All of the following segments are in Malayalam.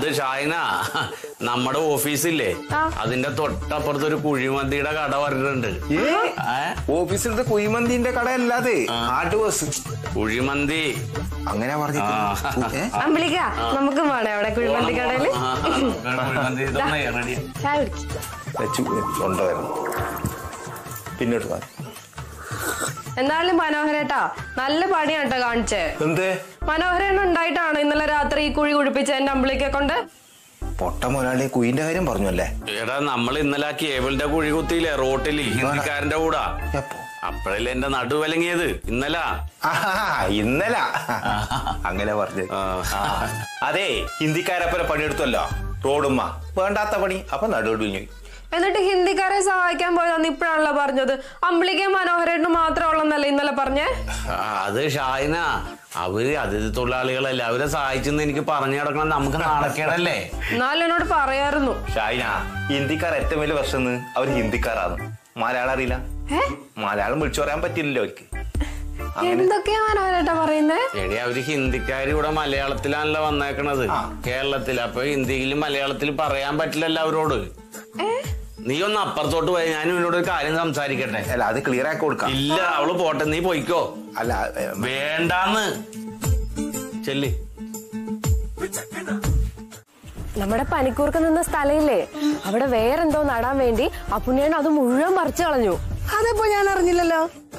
അത് ഷായന നമ്മുടെ ഓഫീസില്ലേ അതിന്റെ തൊട്ടപ്പുറത്തൊരു കുഴിമന്തിയുടെ കട പറഞ്ഞിട്ടുണ്ട്. ഓഫീസിലത്തെ കുഴിമന്തിന്റെ കട അല്ലാതെ കുഴിമന്തി അങ്ങനെ പറഞ്ഞു. നമുക്ക് വേണേ അവിടെ കുഴിമന്തി കടയില് പിന്നോട്ട് എന്നാലും മനോഹരേട്ടാ നല്ല പണിയാട്ടോ കാണിച്ചേ. എന്തേ മനോഹരൻ ഉണ്ടായിട്ടാണ് ഇന്നലെ രാത്രി ഈ കുഴി കുഴിപ്പിച്ച എന്റെ അമ്പിളിക്കെ കൊണ്ട്. പൊട്ട മുതലാളി കുയിന്റെ കാര്യം പറഞ്ഞല്ലേ? എടാ നമ്മൾ ഇന്നലെ കേബിളിന്റെ കുഴി കുത്തിയില്ലേ റോട്ടില് ഹിന്ദിക്കാരന്റെ കൂടാ. അപ്പഴല്ലേ എന്റെ നടു വലങ്ങിയത് ഇന്നല. അങ്ങനെ പറഞ്ഞു. അതെ ഹിന്ദിക്കാരപ്പനെ പണിയെടുത്തല്ലോ റോഡുമ്മ വേണ്ടാത്ത പണി. അപ്പൊ നടുവിഞ്ഞു. എന്നിട്ട് ഹിന്ദിക്കാരെ സഹായിക്കാൻ പോയതാന്ന് ഇപ്പഴാണല്ലോ പറഞ്ഞത്. അമ്പിളിക്കും മനോഹരനും മാത്രം ഉള്ളന്നല്ലേ ഇന്നലെ പറഞ്ഞേ? അത് ഷായന അവര് അതിഥി തൊഴിലാളികളല്ലേ, അവരെ സഹായിച്ചെന്ന് എനിക്ക് പറഞ്ഞു കിടക്കണം. നമുക്ക് നാണക്കേടല്ലേ? എന്നാലും എന്നോട് പറയായിരുന്നു. ഷായന ഹിന്ദിക്കാർ ഏറ്റവും വലിയ പ്രശ്നം അവര് ഹിന്ദിക്കാരാണ്. മലയാളം അറിയില്ല. മലയാളം വിളിച്ചു പറയാൻ പറ്റില്ലല്ലോ അവർക്ക്. എന്തൊക്കെയാ മനോഹരേട്ടാ പറയുന്നേ? എടി അവര് ഹിന്ദിക്കാർ ഇവിടെ മലയാളത്തിലാണല്ലോ വന്നേക്കണത് കേരളത്തിൽ. അപ്പൊ ഹിന്ദിയിലും മലയാളത്തിലും പറയാൻ പറ്റില്ലല്ലോ അവരോട്. നീ ഒന്ന് അപ്പുറത്തോട്ട് പോയി, ഞാൻ ഇവനോട് ഒരു കാര്യം സംസാരിക്കട്ടെ. അല്ല അത് ക്ലിയർ ആക്കി കൊടുക്കാം. ഇല്ല അവള് പോട്ടെ, നീ പോയിക്കോ. അല്ല വേണ്ടാന്ന് ചെല്ലി. നമ്മുടെ പനിക്കൂർക്ക് നിന്ന സ്ഥലയില്ലേ, അവിടെ വേറെന്തോ നടാൻ വേണ്ടി അപ്പുണ്ണിയാണ് അത് മുഴുവൻ പറിച്ചു കളഞ്ഞു. അതിപ്പോ ഞാൻ അറിഞ്ഞില്ലല്ലോ.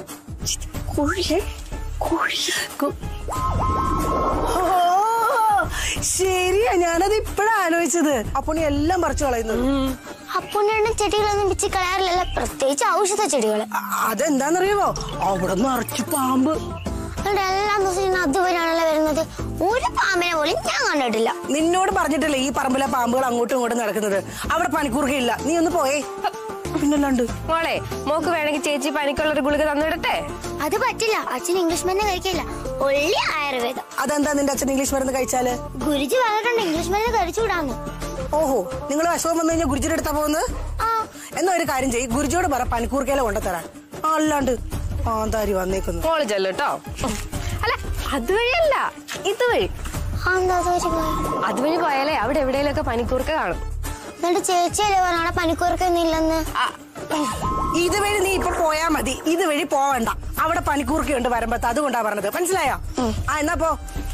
ശരിയാ, ഞാനത് ഇപ്പഴാ ആലോചിച്ചത്. അപ്പുണ്ണി എല്ലാം പറിച്ചു കളയുന്നത്. അപ്പുണ്ണിയുടെ ചെടികളൊന്നും പിച്ചി കളയാറില്ലല്ലോ, പ്രത്യേകിച്ച് ഔഷധ ചെടികള്. അതെന്താന്നറിയുമോ, അവിടെ നിറച്ചു പാമ്പ്. എല്ലാ ദിവസവും അതുവരെയാണല്ലോ വരുന്നത്. ഒരു പാമ്പിനെ പോലും ഞാൻ കണ്ടിട്ടില്ല. നിന്നോട് പറഞ്ഞിട്ടില്ലേ ഈ പറമ്പിലെ പാമ്പുകൾ അങ്ങോട്ടും ഇങ്ങോട്ടും നടക്കുന്നത്? അവിടെ പനിക്കൂർക്കയില്ല, നീ ഒന്ന് പോയേ. പിന്നല്ലാണ്ട് മോളെ, മോക്ക് വേണമെങ്കിൽ ചേച്ചി പനിക്കുള്ളൊരു ഗുളിക തന്നിടട്ടെ? അത് പറ്റില്ല, അച്ഛൻ ഇംഗ്ലീഷ് മരുന്ന് കഴിക്കില്ല, ഒള്ളി ആയുർവേദം. അതെന്താ നിന്റെ അച്ഛൻ ഇംഗ്ലീഷ് മരുന്ന് കഴിച്ചാല്? ഗുരുജി പറഞ്ഞിട്ടുണ്ട് ഇംഗ്ലീഷ് മരുന്ന് കഴിച്ചുവിടാന്ന്. ഓഹോ, നിങ്ങൾ അസുഖം വന്നു കഴിഞ്ഞാൽ ഗുരുജിയുടെ അടുത്താ പോകുന്നത്? എന്നാ ഒരു കാര്യം ചെയ്യ്, ഗുരുജിയോട് പറ പനിക്കൂർക്കയില കൊണ്ടുതരാൻ. അല്ലാണ്ട് ആന്താരി വന്നേക്കുന്നു. മോള് ചെല്ലുട്ടോ. അല്ല അതുവഴിയല്ല, ഇതുവഴി. അതുവഴി പോയാലേ അവിടെ എവിടെയെങ്കിലൊക്കെ പനിക്കൂർക്ക കാണും. എന്നിട്ട് ചേച്ചിയല്ലേ പറഞ്ഞ പനിക്കൂർക്കൊന്നും ഇല്ലെന്ന്. ഇതുവഴി നീ ഇപ്പൊ പോയാ മതി, ഇതുവഴി പോവണ്ട. അവിടെ പനിക്കൂർക്കയുണ്ട് വരുമ്പത്ത്, അതുകൊണ്ടാ പറഞ്ഞത്. മനസ്സിലായോ? എന്നാ പോ.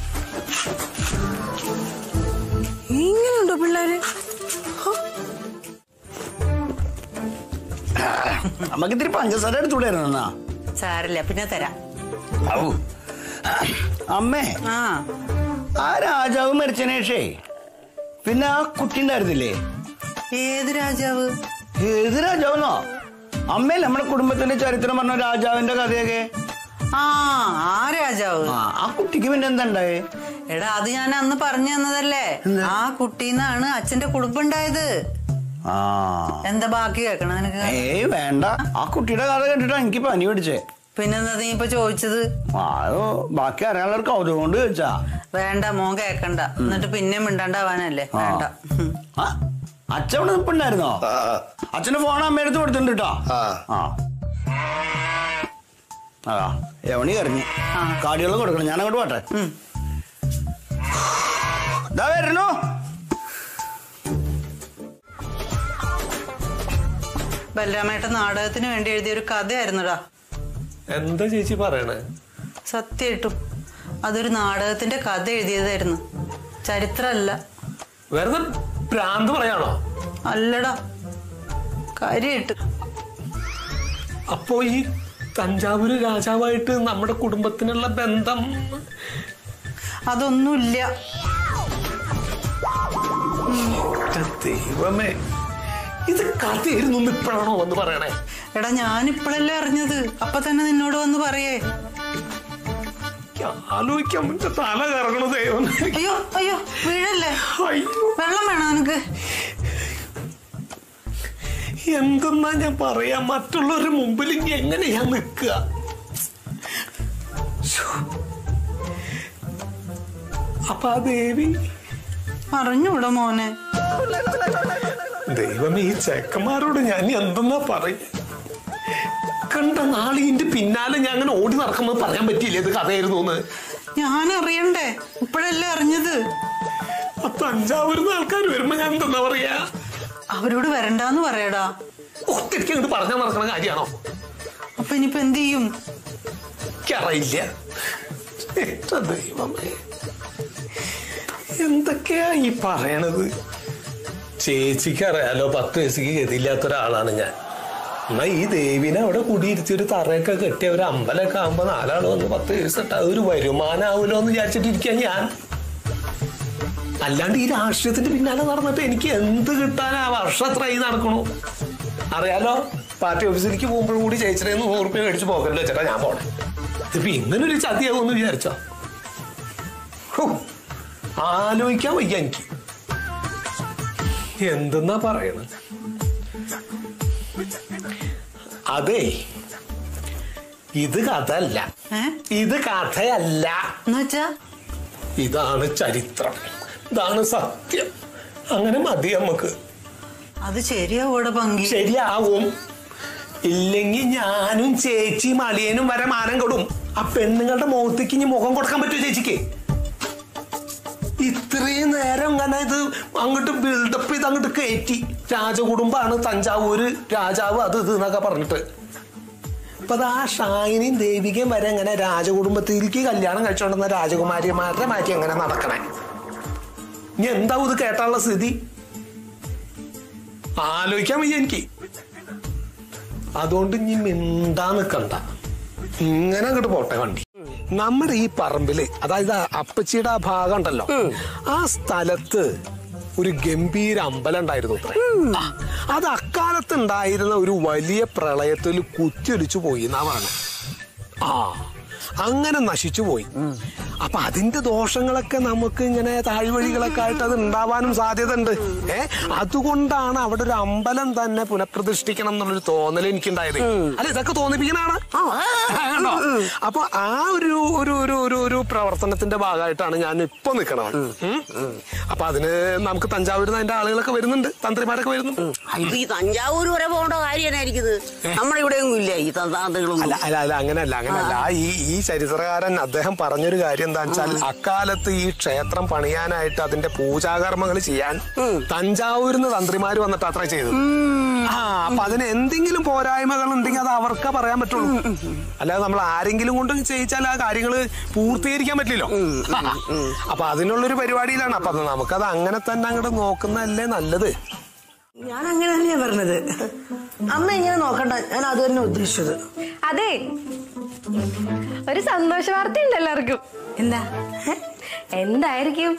ഇങ്ങനെയുണ്ടോ പിള്ളേര്? നമുക്ക് ഇത്തിരി പഞ്ചസാര എടുത്തുകൂടായിരുന്നാ? സാരില്ല, പിന്നെ തരാം. അമ്മേ, ആ രാജാവ് മരിച്ചനേഷേ പിന്നെ ആ കുട്ടി ഉണ്ടായിരുന്നില്ലേ? ഏത് രാജാവ്? ഏത് രാജാവെന്നോ? അമ്മേ നമ്മുടെ കുടുംബത്തിന്റെ ചരിത്രം പറഞ്ഞ രാജാവിന്റെ കഥയൊക്കെ. ആ രാജാവ്. ആ കുട്ടിക്ക് പിന്നെ എന്താ ഉണ്ടായേ? എടാ അത് ഞാൻ അന്ന് പറഞ്ഞു തന്നതല്ലേ. ആ കുട്ടീന്നാണ് അച്ഛന്റെ കുടുംബം ഉണ്ടായത്. എന്താ ബാക്കി കേക്കണം നിനക്ക്? ഏയ് വേണ്ട, ആ കുട്ടിയുടെ കഥ കേട്ടിട്ടാ എനിക്ക് പനി പിടിച്ചേ. പിന്നെന്താ നീ ഇപ്പൊ ചോദിച്ചത്? ബാക്കി അറിയാനുള്ള ഒരു കൗതുകം കൊണ്ട് ചോദിച്ചാ. വേണ്ട, മോൻ കേക്കണ്ട. എന്നിട്ട് പിന്നെ മിണ്ടാണ്ടാവാനല്ലേ? വേണ്ട. അച്ഛൻ ഇവിടെ നിൽപ്പുണ്ടായിരുന്നോ? അച്ഛന്റെ ഫോൺ അമ്മയെടുത്ത് കൊടുത്തിട്ടുണ്ട് കേട്ടോ. എവണി കറിഞ്ഞു കാടികളും കൊടുക്കണം. ഞാൻ അങ്ങോട്ട് പോട്ടെ. ഇതാ വരുന്നു. ബലരാമേട്ട നാടകത്തിന് വേണ്ടി എഴുതിയ ഒരു കഥയായിരുന്നുടാ. എന്താ ചേച്ചി പറയണേ? സത്യമായിട്ടും അതൊരു നാടകത്തിന്റെ കഥ എഴുതിയതായിരുന്നു, ചരിത്രമല്ല. വെറുതെ ഭ്രാന്ത് പറയാണോ? അല്ലടാ, കാര്യമായിട്ട്. അപ്പോ ഈ തഞ്ചാവൂര് രാജാവായിട്ട് നമ്മുടെ കുടുംബത്തിനുള്ള ബന്ധം അതൊന്നുമില്ല. ദൈവമേ, ഇത് കഥയായിരുന്നു ഇപ്പോഴാണോ വന്ന് പറയണേ? എടാ ഞാനിപ്പോഴല്ലേ അറിഞ്ഞത്, അപ്പൊ തന്നെ നിന്നോട് വന്ന് പറയേ. ആലോചിക്കാൻ തല കറങ്ങണ ദൈവം. അയ്യോ അയ്യോ, വീഴല്ലേ. വെള്ളം വേണോ നിനക്ക്? എന്തെന്നാ ഞാൻ പറയാ, മറ്റുള്ളവരുടെ മുമ്പിൽ എങ്ങനെയാ നിൽക്കുക? അപ്പൊ ആ ദേവി അറിഞ്ഞൂടാ മോനെ. ദൈവമേ, ഈ ചെക്കന്മാരോട് ഞാൻ എന്തെന്നാ പറയ? കണ്ട നാളിന്റെ പിന്നാലെ ഞാൻ അങ്ങനെ ഓടി നടക്കുമ്പോൾ പറയാൻ പറ്റിയില്ലേ ഇത് കഥയായിരുന്നു എന്ന്? ഞാൻ അറിയണ്ടേ? ഇപ്പോഴല്ലേ അറിഞ്ഞത്. തഞ്ചാവൂരിന്ന് ആൾക്കാർ വരുമ്പോ ഞാൻ എന്താ പറയാ? അവരോട് വരണ്ടാന്ന് പറയടാ. ഒത്തിരിക്ക് അങ്ങോട്ട് പറഞ്ഞാൽ നടക്കുന്ന കാര്യമാണോ? അപ്പൊ ഇനിയിപ്പോ എന്ത് ചെയ്യും? എനിക്കറിയില്ല. ദൈവമേ, എന്തൊക്കെയാ ഈ പറയണത്? ചേച്ചിക്ക് അറിയാലോ, 10 വയസ്സിക്ക് ഗതിയില്ലാത്ത ഒരാളാണ് ഞാൻ. എന്നാ ഈ ദേവിനെ അവിടെ കുടിയിരുത്തി ഒരു തറയൊക്കെ കെട്ടിയ ഒരു അമ്പലമൊക്കെ ആകുമ്പോ 4 ആള് വന്ന് 10 വയസ്സിട്ട് അതൊരു വരുമാനാവൂലോ എന്ന് വിചാരിച്ചിട്ടിരിക്കാൻ ഞാൻ. അല്ലാണ്ട് ഈ രാഷ്ട്രീയത്തിന്റെ പിന്നാലെ നടന്നിട്ട് എനിക്ക് എന്ത് കിട്ടാനാ? വർഷം എത്രയായി നടക്കണു അറിയാലോ. പാർട്ടി ഓഫീസിലേക്ക് പോകുമ്പോഴും കൂടി ചേച്ചിയുടെ 100 രൂപ മേടിച്ച് പോകല്ലോ വെച്ചിട്ടാ ഞാൻ പോണേ. ഇതിപ്പോ ഇങ്ങനൊരു ചതിയാകുമെന്ന് വിചാരിച്ചോ? ആലോചിക്കാൻ വയ്യ എനിക്ക്. എന്തെന്നാ പറയണത്? അതെ, ഇത് കഥയല്ല. ഇത് കഥയല്ല. എന്നുവെച്ചാ ഇതാണ് ചരിത്രം, ഇതാണ് സത്യം. അങ്ങനെ മതി നമുക്ക്. അത് ശരിയാവൂടെ പങ്കി? ശരിയാവും. ഇല്ലെങ്കിൽ ഞാനും ചേച്ചിയും അളിയനും വരെ മാനം കൊടും. ആ പെണ്ണുങ്ങളുടെ മുഖത്തേക്ക് ഇനി മുഖം കൊടുക്കാൻ പറ്റുമോ ചേച്ചിക്ക്? ഇത്രയും നേരം ഇങ്ങനെ ഇത് അങ്ങോട്ട് ബിൽഡപ്പ് ചെയ്ത് അങ്ങോട്ട് കയറ്റി. രാജകുടുംബാണ്, തഞ്ചാവൂര് രാജാവ്, അത് ഇത് എന്നൊക്കെ പറഞ്ഞിട്ട്. ഇപ്പൊ ആ ഷാഹിനിയും ദേവികയും വരെ ഇങ്ങനെ രാജകുടുംബത്തിലേക്ക് കല്യാണം കഴിച്ചോണ്ടുന്ന രാജകുമാരിമാരുടെ മാറ്റി എങ്ങനെ നടക്കണേ? ഇനി എന്താവും ഇത് കേട്ടാനുള്ള സ്ഥിതി? ആലോചിക്കാൻ വയ്യ എനിക്ക്. അതുകൊണ്ട് ഇനി മിണ്ടാ നിക്കണ്ട, ഇങ്ങനെ അങ്ങോട്ട് പോട്ടെ വണ്ടി. നമ്മുടെ ഈ പറമ്പില്, അതായത് അപ്പച്ചിയുടെ ആ ഭാഗം ഉണ്ടല്ലോ, ആ സ്ഥലത്ത് ഒരു ഗംഭീര അമ്പലം ഉണ്ടായിരുന്നു. അത് അക്കാലത്ത് ഉണ്ടായിരുന്ന ഒരു വലിയ പ്രളയത്തിൽ കുത്തിയൊലിച്ചു പോയി എന്നാ പറഞ്ഞു. അങ്ങനെ നശിച്ചു പോയി. അപ്പൊ അതിന്റെ ദോഷങ്ങളൊക്കെ നമുക്ക് ഇങ്ങനെ താഴ്വഴികളൊക്കെ ആയിട്ട് അത് ഉണ്ടാവാനും സാധ്യത ഉണ്ട്. അതുകൊണ്ടാണ് അവിടെ ഒരു അമ്പലം തന്നെ പുനഃപ്രതിഷ്ഠിക്കണം എന്നുള്ളൊരു തോന്നൽ എനിക്കുണ്ടായത്. അല്ല, ഇതൊക്കെ തോന്നിപ്പിക്കണാണ്. അപ്പൊ ആ ഒരു ഒരു ഒരു ഒരു ഒരു പ്രവർത്തനത്തിന്റെ ഭാഗമായിട്ടാണ് ഞാൻ ഇപ്പൊ നിൽക്കണത്. അപ്പൊ അതിന് നമുക്ക് തഞ്ചാവൂരിൽ അതിന്റെ ആളുകളൊക്കെ വരുന്നുണ്ട്, തന്ത്രിമാരൊക്കെ വരുന്നുണ്ട്. ഈ തഞ്ചാവൂർ വരെ പോകേണ്ട കാര്യമായിരിക്കുന്നത്. നമ്മുടെ ഇവിടെ ഒന്നും ഇല്ല ഈ തന്ത്രങ്ങളും. അല്ല അല്ല അല്ല അങ്ങനെയല്ല അങ്ങനെയല്ല. ഈ ചരിത്രകാരൻ അദ്ദേഹം പറഞ്ഞൊരു കാര്യം എന്താ വെച്ചാൽ, അക്കാലത്ത് ഈ ക്ഷേത്രം പണിയാനായിട്ട് അതിന്റെ പൂജാകർമ്മങ്ങൾ ചെയ്യാൻ തഞ്ചാവൂരിൽ നിന്ന് തന്ത്രിമാര് വന്നിട്ട് അത്ര ചെയ്തത്. അപ്പൊ അതിന് എന്തെങ്കിലും പോരായ്മകൾ ഉണ്ടെങ്കിൽ അത് അവർക്കാ പറയാൻ പറ്റുള്ളൂ. അല്ലാതെ നമ്മൾ ആരെങ്കിലും കൊണ്ട് ചെയ്യിച്ചാൽ ആ കാര്യങ്ങൾ പൂർത്തീകരിക്കാൻ പറ്റില്ലല്ലോ. അപ്പൊ അതിനുള്ളൊരു പരിപാടിയിലാണ്. അപ്പൊ നമുക്കത് അങ്ങനെ തന്നെ അങ്ങോട്ട് നോക്കുന്നതല്ലേ നല്ലത്. ഞാൻ അങ്ങനെ തന്നെയാ പറഞ്ഞത്. അമ്മ ഇങ്ങനെ നോക്കണ്ട, ഞാൻ അത് തന്നെ ഉദ്ദേശിച്ചത്. അതെ, ഒരു സന്തോഷ വാർത്ത ഉണ്ട് എല്ലാവർക്കും. എന്താ? എന്തായിരിക്കും?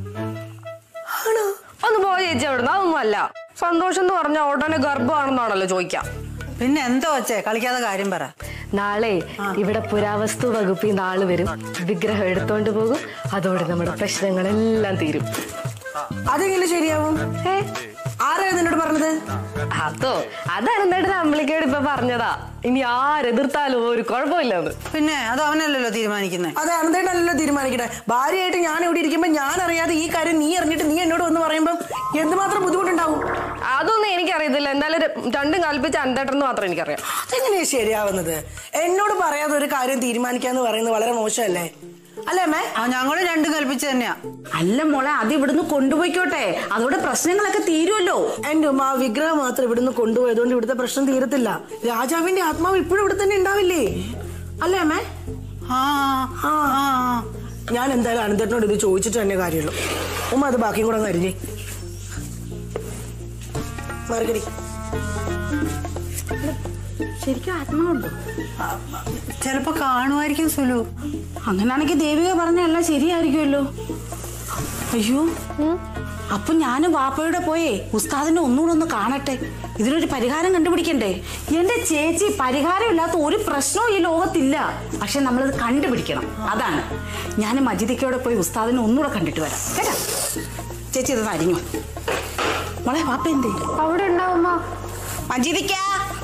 ഒന്ന് പോയി ചേച്ചി അവിടുന്ന്. അതൊന്നും അല്ല. സന്തോഷം എന്ന് പറഞ്ഞ ഉടനെ ഗർഭമാണെന്നാണല്ലോ ചോദിക്കാം. പിന്നെ എന്താ വച്ചേ? കളിക്കാതെ കാര്യം പറ. നാളെ ഇവിടെ പുരാവസ്തു വകുപ്പിൽ നിന്ന് ആള് വരും, വിഗ്രഹം എടുത്തോണ്ട് പോകും. അതോടെ നമ്മുടെ പ്രശ്നങ്ങളെല്ലാം തീരും. അതെങ്ങനെ ശരിയാവും? ആരാ നിന്നോട് പറഞ്ഞത്? അതോ, അതാണ് അമ്പളിക്കോട് ഇപ്പൊ പറഞ്ഞതാ. ഇനി ആരെതിർത്താലും ഒരു കുഴപ്പമില്ലെന്ന്. പിന്നെ അത് അവനല്ലല്ലോ തീരുമാനിക്കുന്നത്. അതെ, അനന്തേട്ടനല്ലോ തീരുമാനിക്കട്ടെ. ഭാര്യയായിട്ട് ഞാൻ ഇവിടെ ഇരിക്കുമ്പോ ഞാൻ അറിയാതെ ഈ കാര്യം നീ അറിഞ്ഞിട്ട് നീ എന്നോട് വന്ന് പറയുമ്പോ എന്തുമാത്രം ബുദ്ധിമുട്ടുണ്ടാവും? അതൊന്നും എനിക്കറിയത്തില്ല. എന്തായാലും രണ്ടും കൽപ്പിച്ച അനന്തേട്ടന്ന് മാത്രം എനിക്കറിയാം. അതെങ്ങനെയാ ശരിയാവുന്നത്? എന്നോട് പറയാതെ ഒരു കാര്യം തീരുമാനിക്കാന്ന് പറയുന്നത് വളരെ മോശമല്ലേ? അല്ലേ അമ്മേ? ഞങ്ങള് രണ്ടും കൽപ്പിച്ച് തന്നെയാ. അല്ല മോളെ, അത് ഇവിടുന്ന് കൊണ്ടുപോയിക്കോട്ടെ, അതോടെ പ്രശ്നങ്ങളൊക്കെ തീരുമല്ലോ. എന്റെ ഉമ്മ, ആ വിഗ്രഹം മാത്രം ഇവിടുന്ന് കൊണ്ടുപോയതുകൊണ്ട് ഇവിടുത്തെ പ്രശ്നം തീരത്തില്ല. രാജാവിന്റെ ആത്മാവ് ഇപ്പോഴും ഇവിടെ തന്നെ ഉണ്ടാവില്ലേ? അല്ലേ അമ്മേ? ഞാൻ എന്തായാലും അനന്തേട്ടനോട് ഇത് ചോദിച്ചിട്ട് തന്നെ കാര്യമുള്ളൂ. ഉമ്മ അത് ബാക്കിയും കൂടെ അരിഞ്ഞേ മറുകടി. ശരിക്കും ആത്മാവുണ്ടോ? ചിലപ്പോ കാണുമായിരിക്കും സുലു. അങ്ങനാണെങ്കിൽ ദേവിക പറഞ്ഞല്ല ശരിയായിരിക്കുമല്ലോ. അയ്യോ, അപ്പൊ ഞാനും വാപ്പയുടെ പോയേ ഉസ്താദിനെ ഒന്നുകൂടെ ഒന്ന് കാണട്ടെ. ഇതിനൊരു പരിഹാരം കണ്ടുപിടിക്കണ്ടേ? എന്റെ ചേച്ചി, പരിഹാരം ഇല്ലാത്ത ഒരു പ്രശ്നവും ഈ ലോകത്തില്ല. പക്ഷെ നമ്മളത് കണ്ടുപിടിക്കണം. അതാണ് ഞാൻ മജിദിക്കയോടെ പോയി ഉസ്താദിനെ ഒന്നുകൂടെ കണ്ടിട്ട് വരാം കേട്ടാ. ചേച്ചി ഇത് അരിഞ്ഞു. മോളെ, വാപ്പ എന്തേ? അവിടെ ഉണ്ടാവുമ്പോ മജിദിക്കാ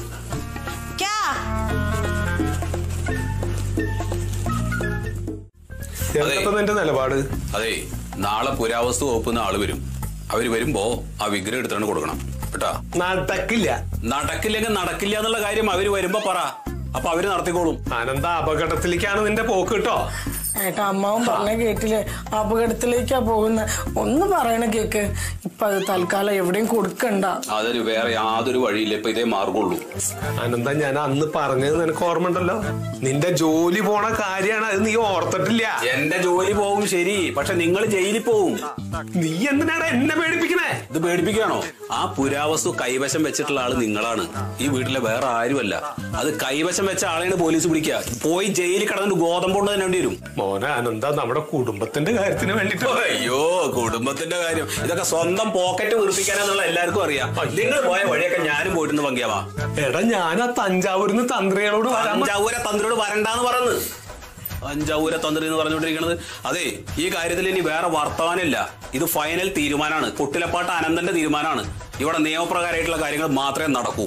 എന്റെ നിലപാട്. അതെ, നാളെ പുരാവസ്തു വകുപ്പിൽ ആള് വരും. അവര് വരുമ്പോ ആ വിഗ്രഹം എടുത്തിട്ട് കൊടുക്കണം കേട്ടാ. നടക്കില്ലെങ്കിൽ നടക്കില്ല എന്നുള്ള കാര്യം അവര് വരുമ്പോ പറ. അപ്പൊ അവര് നടത്തിക്കോളും. അനന്ത, അപകടത്തിലേക്കാണ് നിന്റെ പോക്ക് കേട്ടോ. ഏട്ടാ അമ്മാവും പറഞ്ഞ കേട്ടില്ലേ അപകടത്തിലേക്കാ പോകുന്ന ഒന്ന് പറയണ കേക്ക്. ഇപ്പൊ അത് തൽക്കാലം എവിടെയും കൊടുക്കണ്ട. അതൊരു വേറെ യാതൊരു വഴിയില്ല, ഇപ്പൊ ഇതേ മാർഗമുള്ളൂ. അനന്ത, ഞാൻ അന്ന് പറഞ്ഞത് നിനക്ക് ഓർമ്മ ഉണ്ടല്ലോ, നിന്റെ ജോലി പോണ കാര്യമാണ്. അത് നീ ഓർത്തിട്ടില്ല. എന്റെ ജോലി പോകും ശരി, പക്ഷെ നിങ്ങൾ ജയിലിൽ പോവും. നീ എന്തിനാണ് എന്നെ പേടിപ്പിക്കണേ? ഇത് പേടിപ്പിക്കുകയാണോ? ആ പുരാവസ്തു കൈവശം വെച്ചിട്ടുള്ള ആള് നിങ്ങളാണ്, ഈ വീട്ടിലെ വേറെ ആരുമല്ല. അത് കൈവശം വെച്ച ആളെയാണ് പോലീസ് പിടിക്കുക. പോയി ജയിലിൽ കിടന്നിട്ട് ഗോതമ്പ് കൊണ്ട് തന്നെ വരും. മോനെ അനന്ത, നമ്മുടെ കുടുംബത്തിന്റെ കാര്യത്തിന് വേണ്ടിട്ട്. അയ്യോ, കുടുംബത്തിന്റെ കാര്യം ഇതൊക്കെ സ്വന്തം പോക്കറ്റ് വീർപ്പിക്കാനെന്നുള്ള എല്ലാവർക്കും അറിയാം. നിങ്ങൾ പോയ വഴിയൊക്കെ ഞാനും പോയിട്ടുണ്ട് പങ്കിയാവാ. എടാ, ഞാൻ ആ തഞ്ചാവൂരിന്ന് തന്ത്രികളോട് തന്ത്രിയോട് വരണ്ടാന്ന് പറഞ്ഞു. തഞ്ചാവൂരെ തന്ത്രി എന്ന് പറഞ്ഞുകൊണ്ടിരിക്കുന്നത്. അതെ, ഈ കാര്യത്തിൽ ഇനി വേറെ വർത്തമാനമില്ല. ഇത് ഫൈനൽ തീരുമാനമാണ്. കുട്ടിലപ്പാട്ട് അനന്തന്റെ തീരുമാനമാണ്. ഇവിടെ നിയമപ്രകാരമായിട്ടുള്ള കാര്യങ്ങൾ മാത്രമേ നടക്കൂ.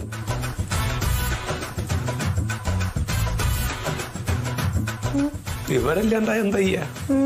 വിവരമില്ലാണ്ടാ എന്താ ചെയ്യാ?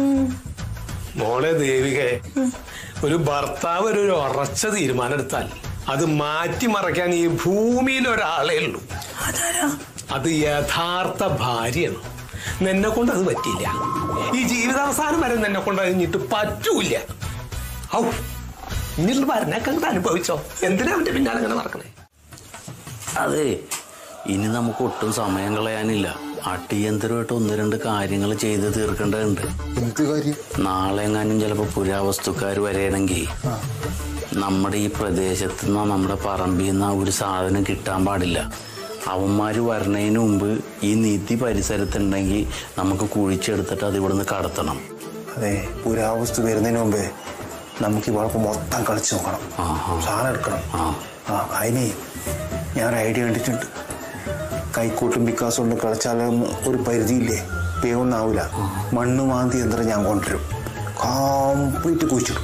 മോളെ ദേവികയെ, ഒരു ഭർത്താവ് ഒരു ഉറച്ച തീരുമാനം എടുത്താൽ അത് മാറ്റിമറയ്ക്കാൻ ഈ ഭൂമിയിൽ ഒരാളേ ഉള്ളൂ. അത് യഥാർത്ഥ ഭാര്യയാണ്. നിന്നെ കൊണ്ട് അത് പറ്റില്ല. ഈ ജീവിതാവസാനം വരെ നിന്നെ കൊണ്ട് കഴിഞ്ഞിട്ട് പറ്റൂല. ഔ, ഇനിയുള്ള ഭരണൊക്കെ അനുഭവിച്ചോ? എന്തിനാ അവന്റെ പിന്നാലെ ഇങ്ങനെ നടക്കണേ? അതെ, ഇനി നമുക്ക് ഒട്ടും സമയം കളയാനില്ല. അടിയന്തരമായിട്ട് 1-2 കാര്യങ്ങൾ ചെയ്ത് തീർക്കേണ്ടതുണ്ട്. എന്ത് കാര്യം? നാളെ എങ്ങാനും ചിലപ്പോ പുരാവസ്തുക്കാർ വരെയാണെങ്കിൽ നമ്മുടെ ഈ പ്രദേശത്ത് നിന്നോ നമ്മുടെ പറമ്പിൽ നിന്നോ ഒരു സാധനം കിട്ടാൻ പാടില്ല. അവന്മാര് വരണതിന് മുമ്പ് ഈ നിധി പരിസരത്തുണ്ടെങ്കിൽ നമുക്ക് കുഴിച്ചെടുത്തിട്ട് അത് ഇവിടുന്ന് കടത്തണം. അതെ, പുരാവസ്തു വരുന്നതിന് മുമ്പേ നമുക്ക് ഇവിടെ മൊത്തം കളിച്ചു നോക്കണം. സാധനം എടുക്കണം. അതിന് ഞാൻ ഐഡിയ കണ്ടിട്ടുണ്ട്. കൈക്കൂട്ടും വിക്കാസം കൊണ്ട് കളിച്ചാലും ഒരു പരിധിയില്ലേ, പേവൊന്നാവൂല. മണ്ണ് മാന്തി യന്ത്രം ഞാൻ കൊണ്ടുവരും, കംപ്ലീറ്റ് കുഴിച്ചിടും.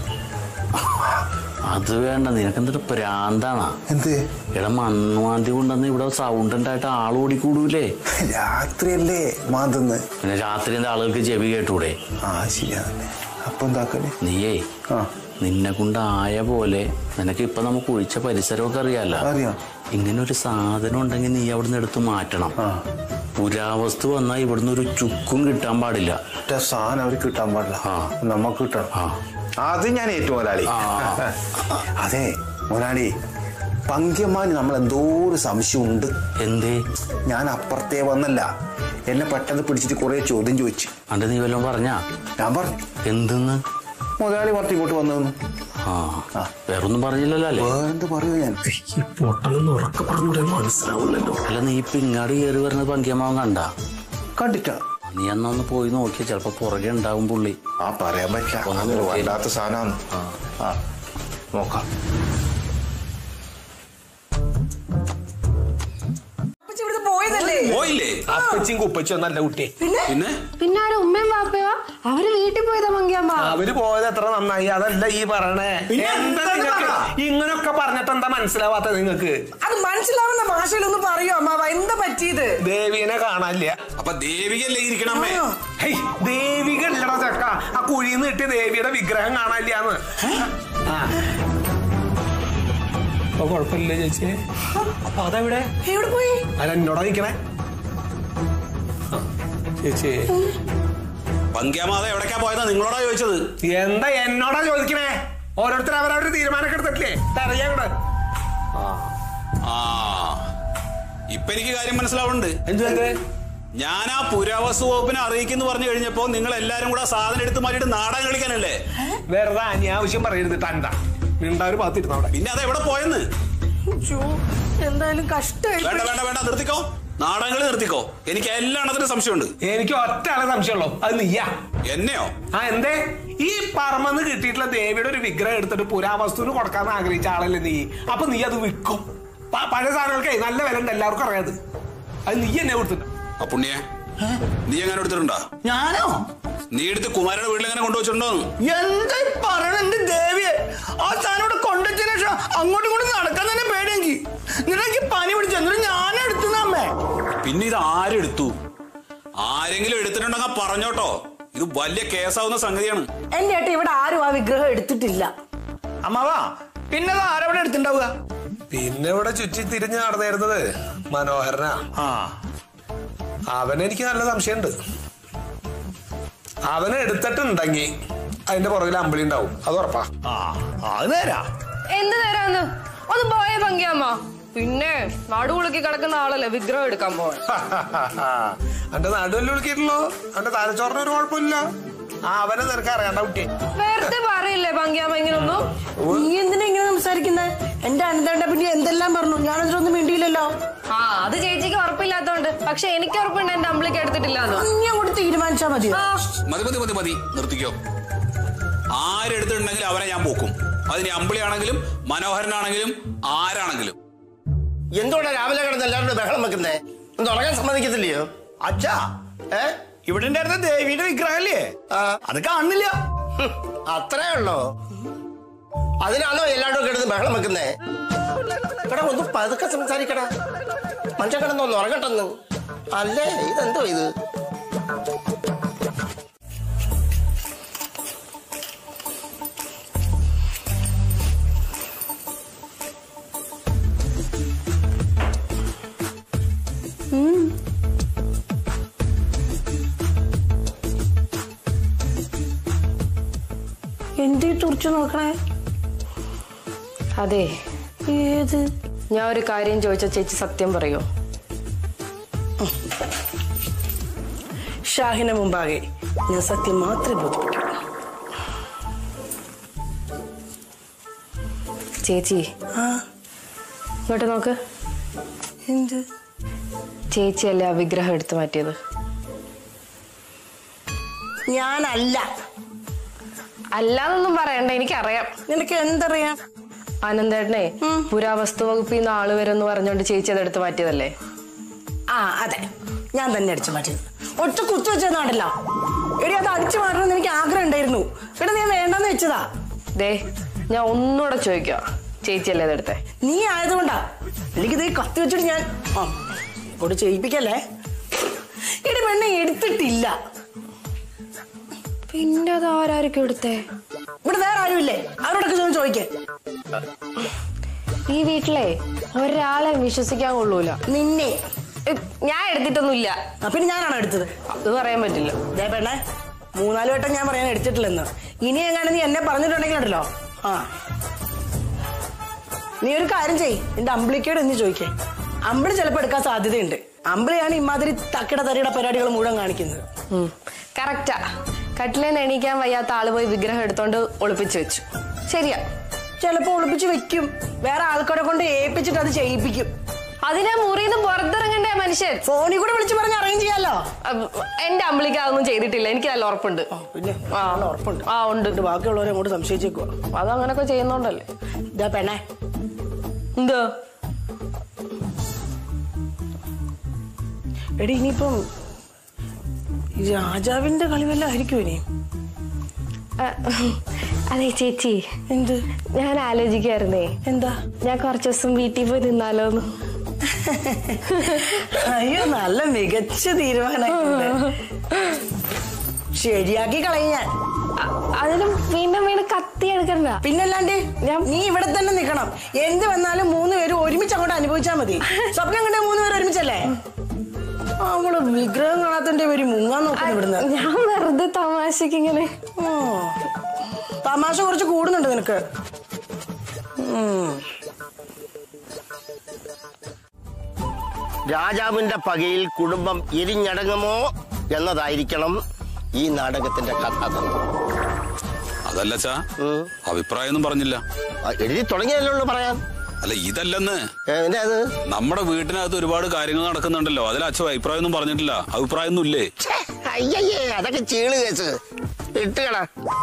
അത് വേണ്ട, നിനക്ക് എന്തൊരു പ്രാന്താണാ? എന്ത്? ഇവിടെ മണ്ണ് മാന്തി കൊണ്ടുവന്ന് ഇവിടെ സൗണ്ട് ഉണ്ടായിട്ട് ആൾ ഓടിക്കൂടൂലേ? രാത്രിയല്ലേ മാന്തുന്ന്. പിന്നെ രാത്രി എന്താ ആളുകൾക്ക് ചെവി കേട്ടൂടെ? ശരിയാണല്ലേ. അപ്പൊ എന്താക്കല്ലേ? നീയേ നിന്നെ കൊണ്ടായ പോലെ നിനക്ക് ഇപ്പൊ നമുക്ക് ഒഴിച്ച പരിസരമൊക്കെ അറിയാലോ. ഇങ്ങനെ ഒരു സാധനം ഉണ്ടെങ്കിൽ നീ അവിടുന്ന് എടുത്ത് മാറ്റണം. പുരാവസ്തു വന്നാൽ ഇവിടുന്ന് ഒരു ചുക്കും കിട്ടാൻ പാടില്ല. സാധനം അവർ കിട്ടാൻ പാടില്ല, നമുക്ക് കിട്ടണം. അത് ഞാൻ ഏറ്റവും മുതലാളി. അതെ മുതലാളി, പങ്ക്യമാന് നമ്മൾ എന്തോ ഒരു സംശയമുണ്ട്. എന്തേ? ഞാൻ അപ്പുറത്തേ വന്നല്ല, എന്നെ പെട്ടെന്ന് പിടിച്ചിട്ട് കുറെ ചോദ്യം ചോദിച്ചു. അണ്ട് നീ വല്ലതും പറഞ്ഞാ? ഞാൻ പറഞ്ഞു. എന്തെന്ന്? മുതലാളി പുറത്ത് ഇങ്ങോട്ട് വന്നു. വേറൊന്നും പറഞ്ഞില്ലല്ലോ അല്ലേ? വേറെന്ത് പറയൂ ഞാൻ? മനസ്സിലാവില്ലല്ലോ. അല്ല, നീ ഇപ്പൊ ഇങ്ങാട് കയറി വരുന്നത് പങ്കിയമ്മാവൻ കണ്ടാ? കണ്ടിട്ടാ? നീ അന്നൊന്ന് പോയി നോക്കിയാ ചിലപ്പോ പുറകെ ഉണ്ടാവും പുള്ളി. പറയാൻ പറ്റില്ല, വല്ലാത്ത സാധനമാണ്. നോക്കാം. പോയില്ലേ? അപ്പച്ചും കുപ്പച്ചും നല്ല കുട്ടി. പിന്നെ ആടെ ഉമ്മയും വാപ്പയോ? അവര് വീട്ടിൽ പോയതാ മങ്കിയമ്മ. അവര് പോയത് എത്ര നന്നായി. അതല്ല ഈ പറയണേ. ഇങ്ങനൊക്കെ പറഞ്ഞിട്ട് എന്താ മനസ്സിലാവാത്ത നിങ്ങൾക്ക്? അത് മനസ്സിലാവുന്ന ഭാഷയിലൊന്ന് പറയോ അമ്മാവ, എന്താ പറ്റിയത്? ദേവിനെ കാണാനില്ല. അപ്പൊ ദേവികല്ലേ ഇരിക്കണമ്മേ? ദേവിക ഇല്ലടാ ചക്ക. ആ കുഴിന്ന് കിട്ടിയ ദേവിയുടെ വിഗ്രഹം കാണാനില്ലാന്ന്. അപ്പൊ കുഴപ്പമില്ല ചേച്ചി. അപ്പൊ അതെവിടെ? എവിടെ പോയി? അതെന്നോടാ നിക്കണേ ചേച്ചി. പങ്കിയമ്മാവ എവിടേക്കാ പോയതാ? നിങ്ങളോടാ ചോദിച്ചത്. എന്താ എന്നോടാ ചോദിക്കണേ? ഓരോരുത്തർ അവരവരുടെ തീരുമാനമൊക്കെ എടുത്തിട്ടില്ലേ? അറിയാങ്ങട്. ഇപ്പൊ എനിക്ക് കാര്യം മനസ്സിലാവുന്നുണ്ട്. എന്ത്? ഞാൻ ആ പുരാവസ്തു വകുപ്പിനെ അറിയിക്കുന്നു പറഞ്ഞു കഴിഞ്ഞപ്പോ നിങ്ങൾ എല്ലാരും കൂടെ സാധനം എടുത്ത് മാറ്റിട്ട് നാടകം കളിക്കാനല്ലേ? വെറുതെ അനാവശ്യം പറയരുത്. തണ്ട മിണ്ടാര് പാത്തിരുന്നു അവിടെ. പിന്നെ അത് എവിടെ പോയെന്ന്? എന്തായാലും കഷ്ടായി. വേണ്ട വേണ്ട വേണ്ട, നിർത്തിക്കോ. നാടകങ്ങൾ നിർത്തിക്കോ. എനിക്ക് എല്ലാത്തിനും സംശയമുണ്ട്. എനിക്ക് ഒറ്റ ആളെ സംശയമുള്ളൂ, അത് നീയാ. എന്നെയോ? എന്തേ? ഈ പറമ്പെന്ന് കിട്ടിയിട്ടുള്ള ദേവിയുടെ ഒരു വിഗ്രഹം എടുത്തിട്ട് പുരാവസ്തുവിന് കൊടുക്കാന്ന് ആഗ്രഹിച്ച ആളല്ലേ നീ. അപ്പൊ നീ അത് വിൽക്കും. പഴയ സാധനങ്ങൾക്കേ നല്ല വില ഉണ്ട്, എല്ലാവർക്കും അറിയാത്. അത് നീ എന്നെ കൊടുത്തിട്ട്. പുണ്യ, നീ എങ്ങനെ എടുത്തിട്ടുണ്ടോ? ഞാനോ? നീ എടുത്ത് കുമാരയുടെ വീട്ടിൽ എങ്ങനെ കൊണ്ടുവച്ചിട്ടുണ്ടോന്ന്? എന്താ പറയണ എന്റെ ദേവിയെ? ആ സാധനം ഇവിടെ കൊണ്ടുവച്ചതിന് ശേഷം അങ്ങോട്ടും ഇങ്ങോട്ടും നടക്കാൻ തന്നെ പേടിയെങ്കിൽ നിനക്ക് പനി പിടിച്ചു. എന്നിട്ട് ഞാൻ എടുത്തുന്നമ്മേ. പിന്നെ ഇത് ആരെടുത്തു? ആരെങ്കിലും എടുത്തിട്ടുണ്ടെങ്കിൽ പറഞ്ഞോട്ടോ. ഇത് വലിയ കേസാവുന്ന സംഗതിയാണ്. എന്റെ ഏട്ടാ, ഇവിടെ ആരും ആ വിഗ്രഹം എടുത്തിട്ടില്ല. അമ്മാവാ, പിന്നെ ആരവിടെ എടുത്തിണ്ടാവുക? പിന്നെ ഇവിടെ ചുറ്റി തിരിഞ്ഞ് നടന്നിരുന്നത് മനോഹരനാ. അവനെനിക്ക് നല്ല സംശയമുണ്ട്. അവനെ എടുത്തിട്ടുണ്ടെങ്കിൽ അതിന്റെ പുറകിൽ അമ്പിളി ഉണ്ടാവും, അത് ഉറപ്പാ. അത് നേരാ. എന്ത് നേരാന്ന് ഒന്ന് പോയേ പങ്കിയമ്മ. പിന്നെ നടുവുളുക്കി കിടക്കുന്ന ആളല്ലേ വിഗ്രഹം എടുക്കാൻ പോവാൻ. എന്റെ നടുവല്ലേ വിളിക്കിട്ടുള്ളൂ, എന്റെ തലച്ചോറിന് ഒരു കുഴപ്പമില്ല. അവനെ നിനക്ക് അറിയാണ്ട കുട്ടി. നേരത്തെ പറയില്ലേ പങ്കിയമ്മ ഇങ്ങനൊന്നും. നീ എന്തിനാ ഇങ്ങനെ സംസാരിക്കുന്നത്? എന്റെ അനന്തേണ്ട പിന്നെ എന്തെല്ലാം പറഞ്ഞു, ഞാൻ അതിലൊന്നും വേണ്ടിയില്ലല്ലോ. ആ അത് ചേച്ചിക്ക് ഉറപ്പില്ലാത്തോണ്ട്. പക്ഷെ എനിക്ക് ഉറപ്പുണ്ട് എന്റെ അമ്പിളിക്ക് എടുത്തിട്ടില്ലാന്നോ. നീ അങ്ങോട്ട് തീരുമാനിച്ചാ മതി. മതി നിർത്തിക്കോ. ആരെടുത്തിട്ടുണ്ടെങ്കിലും അവനെ ഞാൻ പോക്കും. അതിന് അമ്പിളിയാണെങ്കിലും മനോഹരനാണെങ്കിലും ആരാണെങ്കിലും. എന്തുകൊണ്ടാ രാവിലെ കിടന്ന് എല്ലാവരും ബഹളം വെക്കുന്നേ? ഒന്ന് ഉറങ്ങാൻ സമ്മതിക്കത്തില്ലയോ? അച്ഛാ ഇവിടെ ഉണ്ടായിരുന്ന ദേവിയുടെ വിഗ്രഹല്ലേ, അത് കാണുന്നില്ല. അത്രേ ഉള്ളോ? അതിനാണോ എല്ലാവരും കിടന്ന് ബഹളം വെക്കുന്നേ? കടാ ഒന്ന് പതുക്കെ സംസാരിക്കടാ. മനുഷ്യ കിടന്നൊന്ന് ഉറങ്ങട്ടെന്ന്. അല്ലേ ഇതെന്തോ ഇത്? എന്ത് തുറച്ചു നോക്കണേ? അതെ. ഏത്? ഞാൻ ഒരു കാര്യം ചോദിച്ച ചേച്ചി സത്യം പറയോ? ഷാഹിന് മുമ്പാകെ ഞാൻ സത്യം മാത്രമേ ബോധിപ്പിക്കൂ. ചേച്ചി ഇങ്ങോട്ട് നോക്ക്. എന്ത്? ചേച്ചിയല്ലേ ആ വിഗ്രഹം എടുത്തു മാറ്റിയത്? ഞാനല്ല. അല്ലാന്നൊന്നും പറയണ്ട, എനിക്കറിയാം. നിനക്ക് എന്തറിയാം? ആനന്ദേട്ടനെ പുരാവസ്തു വകുപ്പിൽ നിന്ന് ആള് വരുമെന്ന് പറഞ്ഞോണ്ട് ചേച്ചി അത് എടുത്തു മാറ്റിയതല്ലേ? ആ അതെ, ഞാൻ തന്നെ അടിച്ചു മാറ്റിയത്. ഒറ്റ കുത്തു വെച്ചതാണല്ലോ. എടി അത് അടിച്ചു മാറ്റണമെന്ന് എനിക്ക് ആഗ്രഹം ഉണ്ടായിരുന്നു. എടാ ഞാൻ വേണ്ടെന്ന് വെച്ചതാ. ദേ ഞാൻ ഒന്നുകൂടെ ചോദിക്കുക, ചേച്ചിയല്ലേ അതെടുത്തേ? നീ ആയതുകൊണ്ടാ. എനിക്ക് ഇത് കത്തി വെച്ചിട്ട് ഞാൻ ഇവിടെ ചെയ്യിപ്പിക്കല്ലേ. എടി പെണ്ണെ എടുത്തിട്ടില്ല. പിന്നെ അത് ആരായിരിക്കും എടുത്തേ? ഇവിടെ വേറെ ആരുമില്ലേ? അവരോടൊക്കെ ചോദിക്കേ. ഈ വീട്ടിലെ ഒരാളെ വിശ്വസിക്കാൻ കൊള്ളൂല. നിന്നെ ഞാൻ എടുത്തിട്ടൊന്നുമില്ല. പിന്നെ ഞാനാണോ എടുത്തത്? അത് പറയാൻ പറ്റില്ല. ദേ പെണ്ണെ, 3-4 വട്ടം ഞാൻ പറയാൻ എടുത്തിട്ടില്ലെന്ന്. ഇനി എങ്ങനെ നീ എന്നെ പറഞ്ഞിട്ടുണ്ടെങ്കിൽ ഉണ്ടല്ലോ. നീ ഒരു കാര്യം ചെയ്യ്, എന്റെ അമ്പിളിക്കോട് എന്ന് ചോദിക്കേ. അമ്പിളി ചിലപ്പോ എടുക്കാൻ സാധ്യതയുണ്ട്. അമ്പിളിയാണ് ഇമാതിരി തക്കിട തരിയുടെ പരിപാടികൾ മുഴുവൻ കാണിക്കുന്നത്. കറക്റ്റാ. കട്ടിലേന്ന് എണീക്കാൻ വയ്യാത്ത ആള് പോയി വിഗ്രഹം എടുത്തോണ്ട് ഒളിപ്പിച്ചു വെച്ചു. ശരിയാ, ചിലപ്പോ ഒളിപ്പിച്ച് വെക്കും. വേറെ ആൾക്കാരെ കൊണ്ട് ഏൽപ്പിച്ചിട്ട് അത് ചെയ്യിപ്പിക്കും. അതിനെ മുറിന്ന് പുറത്തിറങ്ങണ്ടേ മനുഷ്യൻ? ഫോണിൽ കൂടെ വിളിച്ച് പറഞ്ഞ് അറേഞ്ച് ചെയ്യാലോ. എന്റെ അമ്പിളിക്ക് അതൊന്നും ചെയ്തിട്ടില്ല. എനിക്ക് നല്ല ഉറപ്പുണ്ട്. പിന്നെ ഉറപ്പുണ്ട്. ഉണ്ട്. ബാക്കിയുള്ളവരെ അങ്ങോട്ട് സംശയിച്ചേക്കുവാ. അത് അങ്ങനൊക്കെ ചെയ്യുന്നോണ്ടല്ലേ. ഇതാ പെണ്ണെ, എന്തോ എടി ഇനിയിപ്പം രാജാവിന്റെ കളി വല്ല ആയിരിക്കും ഇനി. അതെ ചേച്ചി. എന്ത്? ഞാൻ ആലോചിക്കായിരുന്നേ. എന്താ? ഞാൻ കുറച്ചു ദിവസം വീട്ടിൽ പോയി നിന്നാലോന്ന്. അയ്യോ നല്ല മികച്ച തീരുമാനം. ശരിയാക്കി കളയും ഞാൻ. അതിനും വീണ്ടും വീണ്ടും കത്തി എടുക്കണ്ട. പിന്നല്ലാണ്ട് നീ ഇവിടെ തന്നെ നിക്കണം. എന്ത് വന്നാലും 3 പേരും ഒരുമിച്ച് അങ്ങോട്ട് അനുഭവിച്ചാൽ മതി. സ്വപ്നം കണ്ട 3 പേര് ഒരുമിച്ചല്ലേ? അവള് വിഗ്രഹം കാണാത്തന്റെ പേര് മുങ്ങാൻ നോക്കുന്നു ഇവിടുന്ന്. ഞാൻ വെറുതെ തമാശക്ക് ഇങ്ങനെ. തമാശ കുറച്ച് കൂടുന്നുണ്ട് നിനക്ക്. രാജാവിന്റെ പകയിൽ കുടുംബം എരിഞ്ഞടങ്ങുമോ എന്നതായിരിക്കണം ഈ നാടകത്തിന്റെ കഥാതന്ത്രം. അതല്ല അഭിപ്രായമൊന്നും പറഞ്ഞില്ല. എഴുതി തുടങ്ങിയല്ലോ പറയാൻ. അല്ല ഇതല്ലെന്ന്. നമ്മുടെ വീട്ടിനകത്ത് ഒരുപാട് കാര്യങ്ങൾ നടക്കുന്നുണ്ടല്ലോ. അതിൽ അച്ഛൻ അഭിപ്രായം ഒന്നും പറഞ്ഞിട്ടില്ല. അഭിപ്രായം ഒന്നും ഇല്ലേ? അയ്യേ അതൊക്കെ ചീള് കേസ് ഇട്ടുകളാ.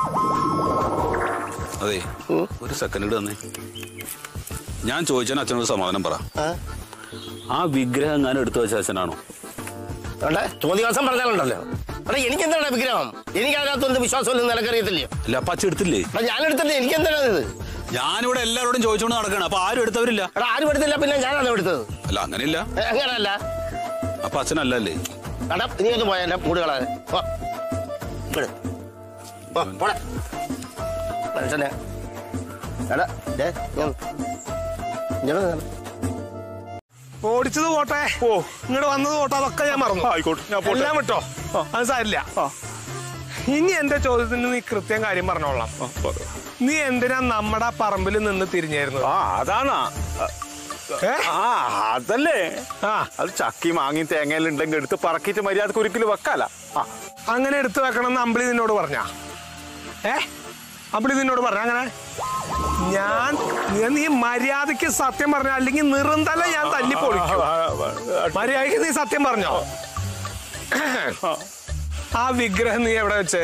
അതെ ഒരു സെക്കൻഡ് തന്നെ. ഞാൻ ചോദിച്ചാൽ അച്ഛനോട് സമാധാനം പറ. ആ വിഗ്രഹം ഞാൻ എടുത്തു വെച്ച അച്ഛനാണോ? ചോദ്യവാസം പറഞ്ഞാലുണ്ടല്ലോ. എനിക്ക് എന്താണ് വിഗ്രഹം? എനിക്ക് അതിനകത്തൊന്നും വിശ്വാസമൊന്നും നിനക്കറിയത്തില്ലയോ? അല്ല അപ്പൊ അച്ഛൻ എടുത്തില്ലേ? ഞാൻ എടുത്തില്ലേ. എനിക്ക് എന്താണ് ഇത്? ഞാനിവിടെ എല്ലാവരോടും ചോദിച്ചോണ്ട് നടക്കണം. അപ്പൊ ആരും എടുത്തവരില്ല. ആരും എടുത്തില്ല. പിന്നെ ഞാനാണ് എടുത്തത്. അല്ല അങ്ങനെയില്ല. അങ്ങനല്ല. അപ്പൊ അച്ഛനല്ലേ? നീ ഒന്ന് പോയ എന്റെ മൂടുകളെ മനുഷ്യനെ ഓടിച്ചത് പോട്ടെ, ഇങ്ങോട്ട് വന്നത് പോട്ടെ, അതൊക്കെ ഞാൻ മറന്നു. ആയിക്കോട്ടെ, ഞാൻ എല്ലാം വിട്ടോ. അത് സാരില്ല. ഇനി എന്റെ ചോദ്യത്തിന് നീ കൃത്യം കാര്യം പറഞ്ഞോളാം. നീ എന്തിനാ നമ്മുടെ പറമ്പിൽ നിന്ന് തിരിഞ്ഞായിരുന്നു? അതാണാ അതല്ലേ അത് ചക്കി മാങ്ങി തേങ്ങയെല്ലാം ഉണ്ടെങ്കിൽ എടുത്ത് പറക്കിട്ട് മര്യാദക്ക് ഒരിക്കലും വെക്കാല. അങ്ങനെ എടുത്തു വെക്കണം എന്ന് അമ്പിളി നിന്നോട് പറഞ്ഞ? അമ്പിളി നിന്നോട് പറഞ്ഞ അങ്ങനെ? നീ മര്യാദക്ക് സത്യം പറഞ്ഞ, അല്ലെങ്കിൽ നിറന്തല ഞാൻ തല്ലി പൊളിക്കും. മര്യാദക്ക് നീ സത്യം പറഞ്ഞോ? ആ വിഗ്രഹം നീ എവിടെ വെച്ചേ?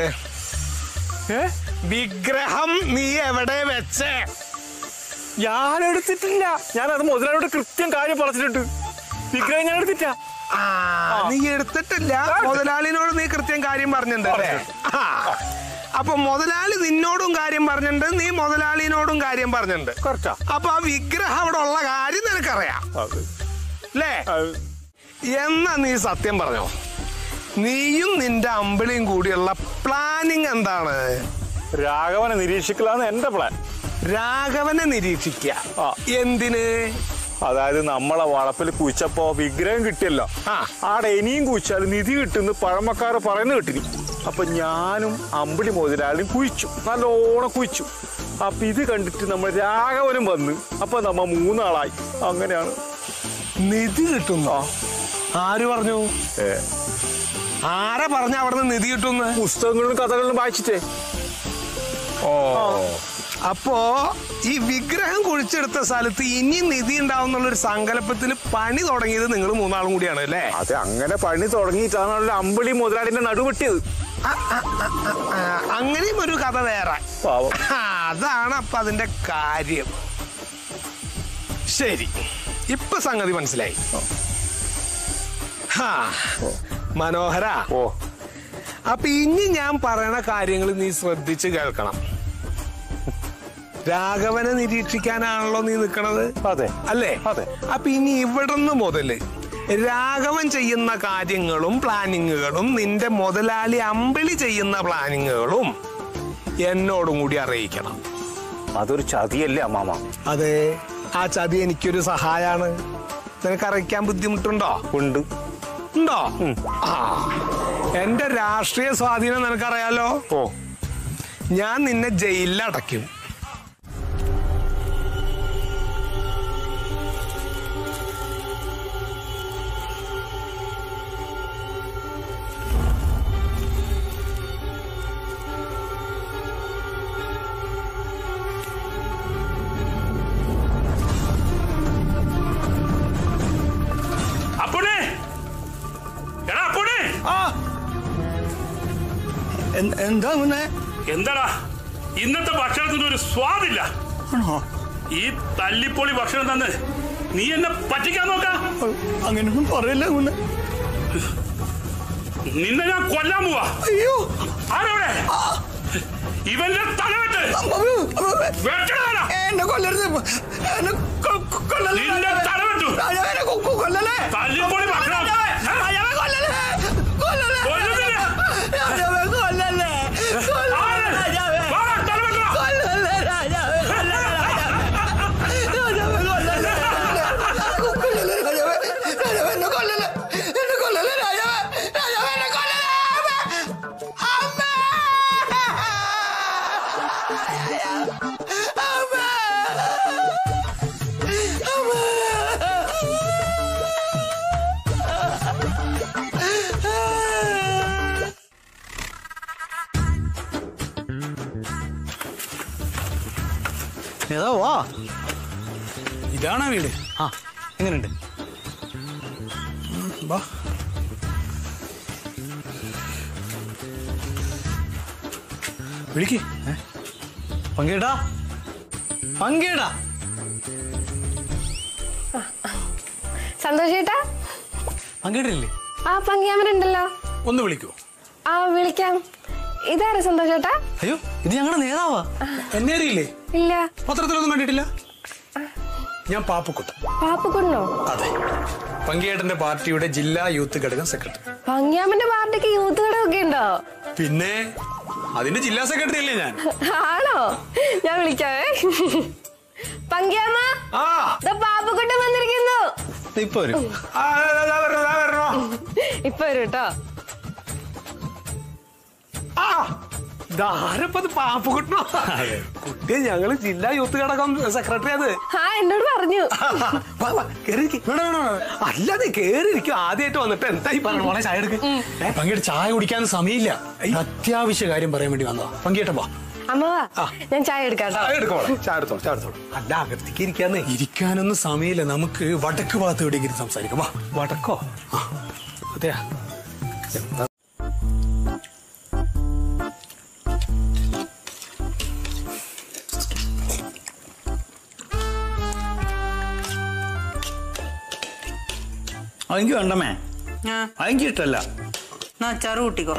വിഗ്രഹം നീ എവിടെ വെച്ചേ? ഞാൻ എടുത്തിട്ടില്ല. ഞാൻ അത് മുതലാളിയോട് കൃത്യം കാര്യം പറഞ്ഞിട്ടുണ്ട്. വിഗ്രഹം ഞാൻ എടുത്തില്ല. നീ എടുത്തിട്ടില്ല, മുതലാളിനോട് നീ കൃത്യം കാര്യം പറഞ്ഞിട്ടുണ്ട്. അപ്പൊ മുതലാളി നിന്നോടും കാര്യം പറഞ്ഞിട്ടുണ്ട്, നീ മുതലാളിനോടും കാര്യം പറഞ്ഞിട്ടുണ്ട്. അപ്പൊ ആ വിഗ്രഹം അവിടെ ഉള്ള കാര്യം നിനക്കറിയാം അല്ലേ? എന്നാ നീ സത്യം പറഞ്ഞോ, നീയും നിന്റെ അമ്പിളിയും കൂടിയുള്ള പ്ലാനിങ് എന്താണ്? രാഘവനെ നിരീക്ഷിക്കലാണ് എന്റെ പ്ലാൻ. രാഘവനെ നിരീക്ഷിക്ക? എന്തിന്? അതായത് നമ്മളെ വളപ്പിൽ കുഴിച്ചപ്പോ വിഗ്രഹം കിട്ടിയല്ലോ, ആടെ ഇനിയും കുഴിച്ചാൽ നിധി കിട്ടുന്ന പഴമക്കാര് പറയുന്ന കിട്ടിനി. അപ്പൊ ഞാനും അമ്പിളി മുതലാളിയും കുഴിച്ചു, നല്ലോണം കുഴിച്ചു. അപ്പൊ ഇത് കണ്ടിട്ട് നമ്മൾ രാഘവനും വന്ന്, അപ്പൊ നമ്മ മൂന്നാളായി. അങ്ങനെയാണ്. നിധി കിട്ടുന്നോ? ആര് പറഞ്ഞു? ആരാ പറഞ്ഞ അവിടെ നിന്ന് നിധി കിട്ടുന്ന? പുസ്തകങ്ങളിലും കഥകളിലും വായിച്ചിട്ടേ. അപ്പോ ഈ വിഗ്രഹം കുഴിച്ചെടുത്ത സ്ഥലത്ത് ഇനി നിധി ഉണ്ടാവുന്നുള്ളൊരു സങ്കല്പത്തിൽ പണി തുടങ്ങിയത് നിങ്ങൾ മൂന്നാളും കൂടിയാണ് അല്ലേ? അതെ, അങ്ങനെ പണി തുടങ്ങിയിട്ടാണല്ലോ അമ്പിളി മുതലാളിന്റെ നടുവെട്ടിയത്. അങ്ങനെയും ഒരു കഥ വേറെ. അതാണ് അപ്പൊ അതിന്റെ കാര്യം. ശരി, ഇപ്പൊ സംഗതി മനസ്സിലായി. മനോഹര, അപ്പൊ ഇനി ഞാൻ പറയണ കാര്യങ്ങൾ നീ ശ്രദ്ധിച്ച് കേൾക്കണം. രാഘവനെ നിരീക്ഷിക്കാനാണല്ലോ നീ നിൽക്കണത്? അതെ അല്ലേ? അതെ. അപ്പൊ ഇനി ഇവിടുന്ന് മുതല് രാഘവൻ ചെയ്യുന്ന കാര്യങ്ങളും പ്ലാനിങ്ങുകളും നിന്റെ മുതലാളി അമ്പിളി ചെയ്യുന്ന പ്ലാനിങ്ങുകളും എന്നോടും കൂടി അറിയിക്കണം. അതൊരു ചതിയല്ലേ അമ്മാമ? അതെ, ആ ചതി എനിക്കൊരു സഹായാണ്. നിനക്ക് അറിയിക്കാൻ ബുദ്ധിമുട്ടുണ്ടോ? ഉണ്ട്. ഉണ്ടോ? എന്റെ രാഷ്ട്രീയ സ്വാധീനം നിനക്കറിയാലോ. ഞാൻ നിന്നെ ജയിലിൽ അടയ്ക്കും. എന്താടാ ഇന്നത്തെ ഭക്ഷണത്തിന് ഒരു സ്വാദില്ല? ഈ തല്ലിപ്പൊളി ഭക്ഷണം തന്ന് നീ എന്നെ പറ്റിക്കാൻ നോക്ക? അങ്ങനെയൊന്നും പറയില്ല. നിന്നെ ഞാൻ കൊല്ലാൻ പോവാ. അയ്യോ, ആരവിടെ? ഇവന്റെ തലവെട്ട് എന്നെ കൊല്ലരുത്. നിന്റെ തലവെട്ടു. തല്ലിപ്പൊളി ഭക്ഷണം ഇതാണോ വീട്? എങ്ങനെയുണ്ട്? വിളിക്ക്. പങ്കേടാ, പങ്കേടാ. സന്തോഷേട്ടാ, പങ്കേടില്ലേ? ആ പങ്കാമനുണ്ടല്ലോ. ഒന്ന് വിളിക്കോ? ആ വിളിക്കാം. ഇതാരാ സന്തോഷേട്ടാ? അയ്യോ, ഇത് ഞങ്ങളുടെ നേതാവാ. എന്നെ അറിയില്ലേ? ഇല്ല. പത്രത്തിലൊന്നും കണ്ടിട്ടില്ല. ഞാൻ പാപ്പക്കുട്ടൻ. പാപ്പക്കുട്ടനോ? അതെ, പങ്കിയേട്ടന്റെ പാർട്ടിയുടെ ജില്ലാ യൂത്ത് ഘടകം സെക്രട്ടറി. പങ്കാമന്റെ പാർട്ടിക്ക് യൂത്ത് ഘടകമൊക്കെ ഉണ്ടോ? പിന്നെ അതിന്റെ ജില്ലാ സെക്രട്ടറി അല്ലേ ഞാൻ. ആണോ? ഞാൻ വിളിക്കാവേ. പങ്കാമ, പാപ്പക്കുട്ടൻ വന്നിരിക്കുന്നു. ഇപ്പൊ വരും. ഇപ്പൊ വരും കേട്ടോ. ധാരപ്പത് പാപ്പുകുട്ടനോ കുട്ടിയെ ഞങ്ങള് ജില്ലാ യൂത്ത് ഘടകം സെക്രട്ടറി അത് എന്നോട് പറഞ്ഞു. അല്ലാതെ കേറിയിരിക്കും. ആദ്യമായിട്ട് വന്നിട്ട് എന്തായി പറഞ്ഞു മോളെ ചായ എടുക്ക്. പങ്കിട്ട് ചായ കുടിക്കാൻ സമയമില്ല. അത്യാവശ്യ കാര്യം പറയാൻ വേണ്ടി വന്നതാ. പങ്കിട്ടപ്പാ അമ്മവാ ഞാൻ ചായ എടുക്കാട്ടോ. അല്ല അകത്തേക്ക് ഇരിക്കാന്ന്. ഇരിക്കാനൊന്നും സമയമില്ല. നമുക്ക് വടക്ക് ഭാഗത്ത് എവിടെയെങ്കിലും സംസാരിക്കാം. വാ. വടക്കോ? അതെയാ. അതെനിക്ക് വേണ്ടമേ. അതെനിക്ക് ഇഷ്ടല്ല. അച്ചാറ് കൂട്ടിക്കോ.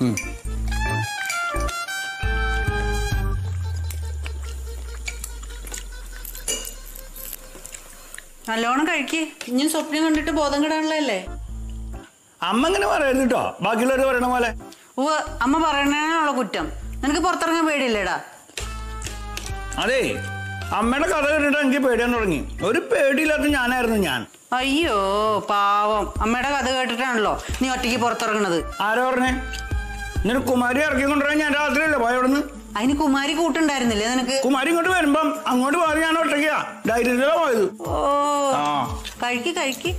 നല്ലോണം കഴിക്കേ. ഇനി സ്വപ്നം കണ്ടിട്ട് ബോധം കിടാനുള്ളതല്ലേ. അമ്മ ഇങ്ങനെ പറയരുത് കേട്ടോ, ബാക്കിയുള്ളവർ പറയണ പോലെ. അമ്മ പറയണേനുള്ള കുറ്റം. നിനക്ക് പുറത്തിറങ്ങാൻ പേടിയില്ലേടാ? അതെ, അമ്മയുടെ കഥ കേട്ടിട്ട് എനിക്ക് പേടിയാൻ തുടങ്ങി. ഒരു പേടിയില്ലാത്ത ഞാനായിരുന്നു ഞാൻ. അയ്യോ പാവം. അമ്മയുടെ കഥ കേട്ടിട്ടാണല്ലോ നീ ഒറ്റയ്ക്ക് പുറത്തിറങ്ങണത്. ആരോ പറഞ്ഞേ? നിനക്ക് കുമാരി ഇറക്കി കൊണ്ടുവരാൻ ഞാൻ രാത്രിയല്ലേ പോയ അവിടുന്ന്. അതിന് കുമാരി കൂട്ടുണ്ടായിരുന്നില്ലേ നിനക്ക്? കുമാരി ഇങ്ങോട്ട് വരുമ്പം അങ്ങോട്ട് പോയത് ഞാൻ ഒറ്റയ്ക്കാ. ധൈര്യത്തിലാ പോയത്. കഴിക്ക് കഴിക്ക്.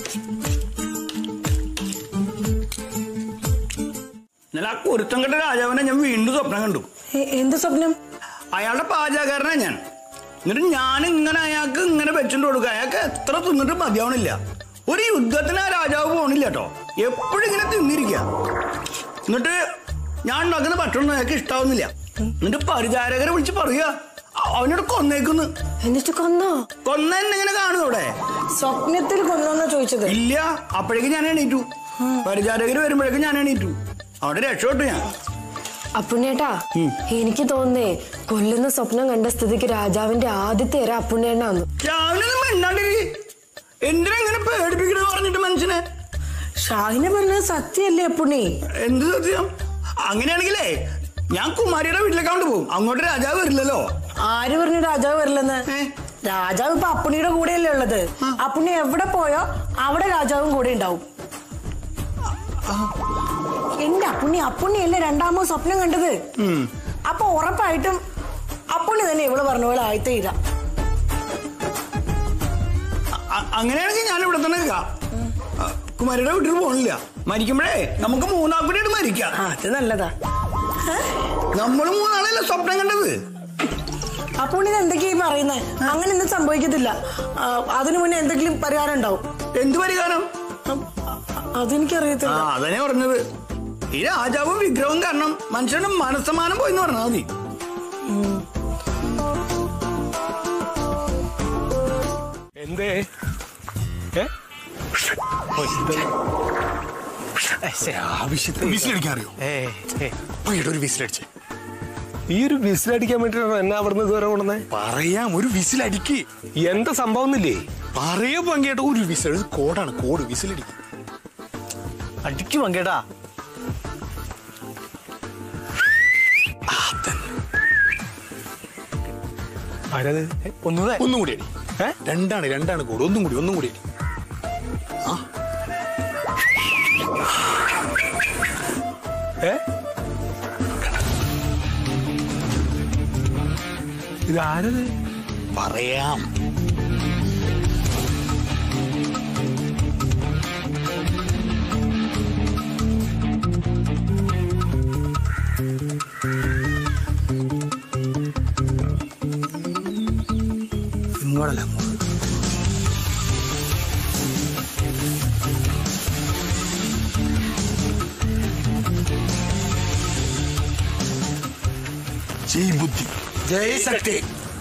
ഇന്നലെ ആ കുരുത്തം കെട്ട രാജാവിനെ ഞാൻ വീണ്ടും സ്വപ്നം കണ്ടു. എന്ത് സ്വപ്നം? അയാളുടെ പാചകക്കാരനാ ഞാൻ. എന്നിട്ട് ഞാൻ ഇങ്ങനെ അയാൾക്ക് ഇങ്ങനെ വെച്ചിട്ട് കൊടുക്കുക. അയാൾക്ക് എത്ര തിന്നിട്ട് മതിയാവണില്ല. ഒരു യുദ്ധത്തിന് ആ രാജാവ് പോണില്ല കേട്ടോ. എപ്പോഴും ഇങ്ങനെ തിന്നിരിക്കുക. എന്നിട്ട് ഞാൻ ഉണ്ടാക്കുന്ന ഭക്ഷണം അയാൾക്ക് ഇഷ്ടാവുന്നില്ല. എന്നിട്ട് പരിചാരകരെ വിളിച്ച് പറയുക അവനോട് കൊന്നേക്കുന്നു. എന്നിട്ട് കൊന്നോ? കൊന്നെന്നിങ്ങനെ കാണും അവിടെ. സ്വപ്നത്തിൽ കൊന്നോന്നാ ചോദിച്ചത്? ഇല്ല, അപ്പോഴേക്കും ഞാൻ എണീറ്റു. പരിചാരകര് വരുമ്പോഴേക്കും ഞാൻ എണീറ്റു. അവിടെ രക്ഷപ്പെട്ടു ഞാൻ. അപ്പുണ്ണേട്ടാ, എനിക്ക് തോന്നുന്നേ കൊല്ലുന്ന സ്വപ്നം കണ്ട സ്ഥിതിക്ക് രാജാവിന്റെ ആദ്യത്തെ ഇര അപ്പുണ്ണേണ്ണാന്ന്. രാവിലെ എന്തിനെങ്ങനെ പേടിപ്പിക്കണ പറഞ്ഞിട്ട് മനുഷ്യനെ? ഷാഹിനെ പറഞ്ഞത് സത്യല്ലേ അപ്പുണ്ണി? എന്ത് സത്യം? അങ്ങനെയാണെങ്കിലേ ഞാൻ കുമാരിയുടെ വീട്ടിലേക്ക് കൊണ്ട് പോകും. അങ്ങോട്ട് രാജാവ് വരില്ലല്ലോ. ആര് പറഞ്ഞു രാജാവ് വരില്ലെന്ന്? രാജാവ് ഇപ്പൊ അപ്പുണ്ണിയുടെ കൂടെയല്ലേ ഉള്ളത്. അപ്പുണ്ണി എവിടെ പോയോ അവിടെ രാജാവും കൂടെ ഉണ്ടാവും. എന്റെ അപ്പുണ്ണിയല്ലേ രണ്ടാമോ സ്വപ്നം കണ്ടത്. അപ്പൊ ഉറപ്പായിട്ടും അപ്പുണ്ണി തന്നെ ഇവള് പറഞ്ഞ പോലെ ആയത്തേ ഇല്ല. അങ്ങനെയാണെങ്കിൽ ഞാൻ ഇവിടെ തന്നെ കുമാരിയുടെ വീട്ടിൽ പോണില്ല. മരിക്കുമ്പോഴേ നമുക്ക് മൂന്നാൾക്കൂടിയായിട്ട് മരിക്കാം. അത് നല്ലതാ. നമ്മൾ മൂന്നാളല്ലേ സ്വപ്നം കണ്ടത്. അപ്പുണ്ണി എന്തൊക്കെയാ പറയുന്നത്? അങ്ങനെ ഒന്നും സംഭവിക്കത്തില്ല. അതിനു മുന്നേ എന്തെങ്കിലും പരിഹാരം ഉണ്ടാവും. എന്ത് പരിഹാരം? അതെനിക്കറിയത്തില്ല. അതന്നെ പറഞ്ഞത്. ഈ രാജാവും വിഗ്രഹവും കാരണം മനുഷ്യന്റെ മനസ്സമാനം പോയിന്ന് പറഞ്ഞാൽ മതി. എന്തേ വിസിലടിക്കാൻ അറിയോ? ഒരു വിസിലടിച്ച്. ഈ ഒരു വിസിലടിക്കാൻ വേണ്ടിട്ടാണോ എന്നെ അവിടുന്ന് ഇതുവരെ കൊണ്ടുവന്നേ? പറയാം, ഒരു വിസിലടിക്ക്. എന്താ സംഭവം ഒന്നില്ലേ? പറയാ പങ്കേട്ട. ഒരു വിസിൽ കോഡാണ്. കോഡ് വിസിലടിക്കും. അടിക്ക് പങ്കേട്ടാ. ആരത്? ഒന്നും കൂടി അടി. രണ്ടാണ് കോഡ്. ഒന്നും കൂടി അടി. ഇതാരത്? പറയാം. ഇങ്ങോട്ടല്ല. ജയ് ബുദ്ധി, ജയ് ശക്തി.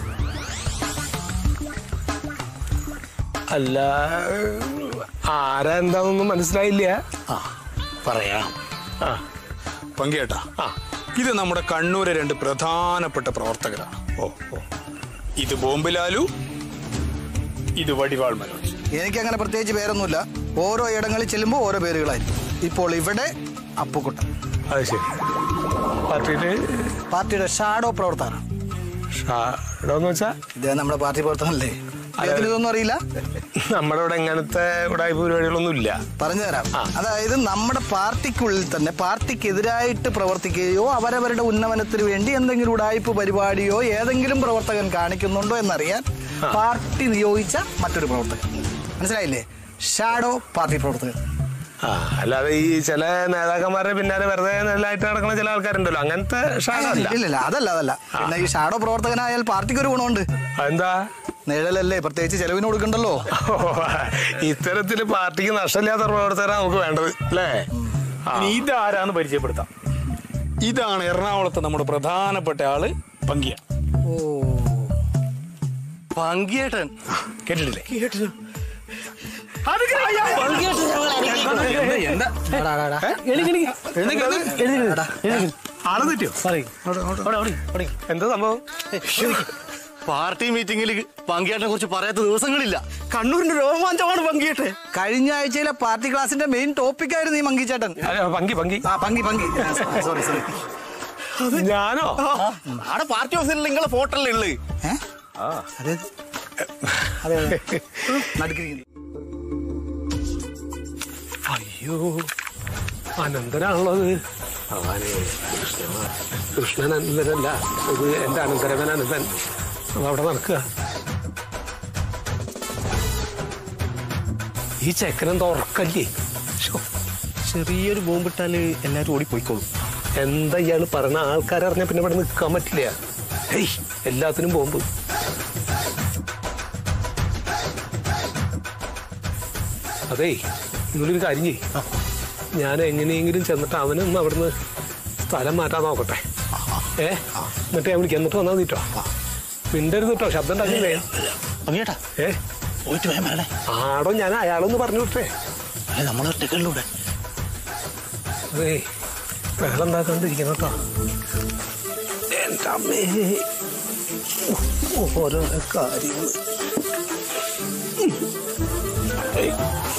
അല്ല, ആരാ എന്താണെന്നൊന്നും മനസ്സിലായില്ല. പറയാം. പങ്കേട്ടാ, ഇത് നമ്മുടെ കണ്ണൂരെ 2 പ്രധാനപ്പെട്ട പ്രവർത്തകരാണ്. ഇത് ബോംബിലാലു, ഇത് വടിവാൾ മനോജ്. എനിക്കങ്ങനെ പ്രത്യേകിച്ച് പേരൊന്നുമില്ല. ഓരോ ഇടങ്ങളിൽ ചെല്ലുമ്പോൾ ഓരോ പേരുകളായിരിക്കും. ഇപ്പോൾ ഇവിടെ അപ്പുക്കുട്ടൻ. അത് ശരി. പാർട്ടിയുടെ ഷാഡോ പ്രവർത്തകനാണ്. ഷാഡോ എന്ന് വെച്ചാ ഇദ്ദേഹം നമ്മുടെ പാർട്ടി പ്രവർത്തനല്ലേ? ഇതൊന്നും അറിയില്ല. നമ്മുടെ ഇവിടെ ഇങ്ങനത്തെ ഉടായ്പ പരിപാടികളൊന്നും ഇല്ല. പറഞ്ഞുതരാം. അതായത് നമ്മുടെ പാർട്ടിക്കുള്ളിൽ തന്നെ പാർട്ടിക്കെതിരായിട്ട് പ്രവർത്തിക്കുകയോ അവരവരുടെ ഉന്നമനത്തിന് വേണ്ടി എന്തെങ്കിലും ഉടായ്പ പരിപാടിയോ ഏതെങ്കിലും പ്രവർത്തകൻ കാണിക്കുന്നുണ്ടോ എന്നറിയാൻ പാർട്ടി നിയോഗിച്ച മറ്റൊരു പ്രവർത്തകൻ. മനസ്സിലായില്ലേ? ഷാഡോ പാർട്ടി പ്രവർത്തകൻ. അല്ലാതെ ഈ ചില നേതാക്കന്മാരുടെ പിന്നാലെ വെറുതെ നെല്ലായിട്ട് നടക്കുന്ന ചില ആൾക്കാരുണ്ടല്ലോ, അങ്ങനത്തെ ഷാഡോ അല്ല. ഇല്ല, അതല്ല. പിന്നെ ഈ ഷാഡോ പ്രവർത്തകനായാൽ പാർട്ടിക്ക് ഒരു ഗുണമുണ്ട്. എന്താ? നിഴലല്ലേ, പ്രത്യേകിച്ച് ചെലവിന് കൊടുക്കണ്ടല്ലോ. ഇത്തരത്തില് പാർട്ടിക്ക് നഷ്ടമില്ലാത്ത പ്രവർത്തകരാണ് നമുക്ക് വേണ്ടത് അല്ലേ? ഇതാരാന്ന് പരിചയപ്പെടുത്താം. ഇതാണ് എറണാകുളത്ത് നമ്മുടെ പ്രധാനപ്പെട്ട ആള് പങ്കിയ. പങ്കിയേട്ടൻ കേട്ടിട്ടില്ലേ? ആള് തെറ്റിയോ? എന്താ സംഭവം? പാർട്ടി മീറ്റിംഗിൽ പങ്കിയേട്ടനെ കുറിച്ച് പറയാത്ത ദിവസങ്ങളില്ല. കണ്ണൂരിന്റെ രോമാഞ്ചമാണ് പങ്കിയേട്ടെ. കഴിഞ്ഞ ആഴ്ചയിലെ പാർട്ടി ക്ലാസിന്റെ മെയിൻ ടോപ്പിക് ആയിരുന്നു ഈ മങ്കിച്ചേട്ടൻ. പങ്കി സോറി. ഞാനോ? ആടെ പാർട്ടി ഓഫീസിൽ നിങ്ങളെ ഫോട്ടോല്ലേ ഉള്ളു. അയ്യോ, അനന്തരാണുള്ളത്. കൃഷ്ണൻ അനന്തരല്ല, ഇത് എന്റെ അനന്തരവൻ അനന്തൻ. അവിടെ നടക്കുക. ഈ ചെക്കനെന്താ ഉറക്കല്ലേ? ചെറിയൊരു ബോംബിട്ടാല് എല്ലാരും ഓടിപ്പോയിക്കോളും. എന്താ ഇയാള് പറഞ്ഞ? ആൾക്കാരറിഞ്ഞ പിന്നെ ഇവിടെ നിൽക്കാൻ പറ്റില്ല. എല്ലാത്തിനും ബോംബ്. അതേ, നിങ്ങളൊരു കാര്യം ചെയ്യും. ഞാൻ എങ്ങനെയെങ്കിലും ചെന്നിട്ട് അവനൊന്ന് അവിടുന്ന് സ്ഥലം മാറ്റാൻ നോക്കട്ടെ. എന്നിട്ട് ഞാൻ വിളിക്കാം. എന്നിട്ട് വന്നാൽ മതിട്ടോ. മിണ്ടരുത് കേട്ടോ, ശബ്ദം ഉണ്ടാക്കില്ലേ? ആടോ, ഞാൻ അയാളൊന്ന് പറഞ്ഞു വിട്ടേ. നമ്മളൊറ്റക്കല്ലൂടെ. അതേ, വെള്ളം ഉണ്ടാക്കാണ്ടിരിക്കണം കേട്ടോ. എൻ്റെ അമ്മേ, ഓരോ കാര്യങ്ങൾ.